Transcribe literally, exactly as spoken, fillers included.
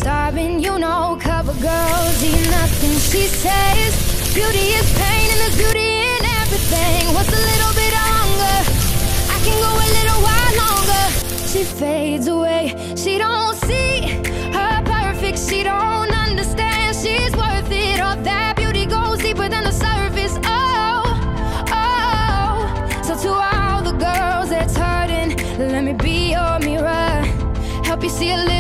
starving, you know, cover girls eat nothing. She says beauty is pain and there's beauty in everything. What's a little bit longer? I can go a little while longer. She fades away. She don't see her perfect. She don't understand she's worth it. All that beauty goes deeper than the surface. Oh, oh. So to all the girls that's hurting, let me be your mirror. Help you see a little